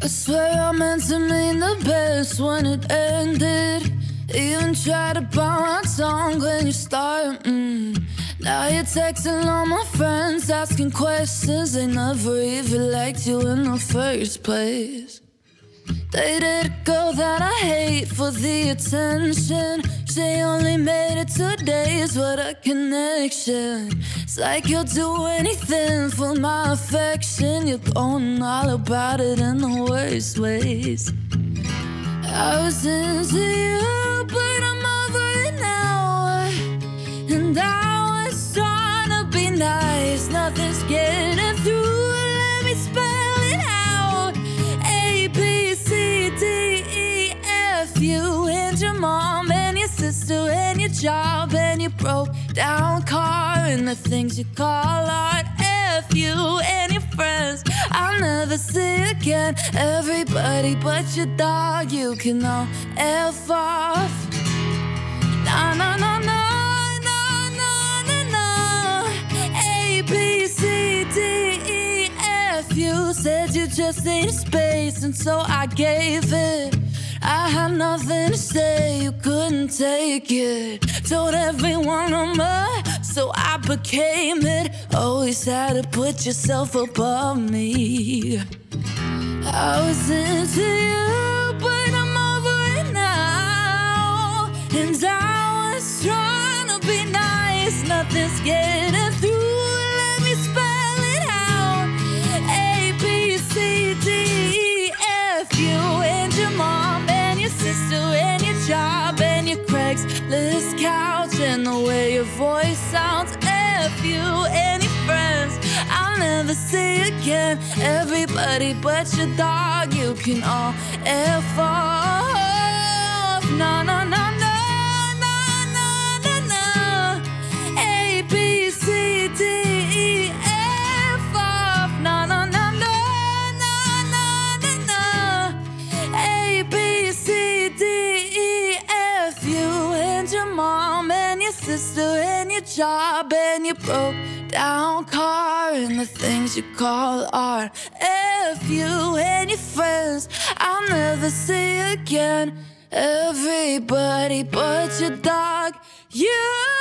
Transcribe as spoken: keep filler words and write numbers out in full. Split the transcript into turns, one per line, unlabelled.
I swear I meant to mean the best when it ended. Even tried to bite my tongue when you started. mm. Now you're texting all my friends, asking questions. They never even liked you in the first place. Dated a girl that I hate for the attention. She only made it two days, what a connection. It's like you'll do anything for my affection. You're going all about it in the worst ways. I was into you, but I'm over it now. And I was trying to be nice, nothing's getting through. Let me spell it out. A, B, C, D, E, F. You and your mom and your sister and your job and your broke down car and the things you call art. F you and your friends I'll never see again. Everybody but your dog, you can all F off. No, no, no, no, no, no, no, no. A, B, C, D, E, F. You said you just needed space, and so I gave it. I had nothing to say, you couldn't take it. Told everyone I'm a, so I became it. Always had to put yourself above me. I was into you, but I'm over it now. And I was trying to be nice, nothing's getting through. Let me spell it out. A, B, C, D, E, F. You and your mom and your sister and your job and your Craigslist couch and the way your voice sounds. F you and your friends I'll never see again. Everybody but your dog, you can all F off. No, no, no, no, no, no, no, no. A, B, C, D, E, F off. No, no, no, no, no, no, no, no. A, B, C, D, E, F. You and your mom and your sister and your job and your broke down car and the things you call art. F you and your friends I'll never see again. Everybody but your dog, you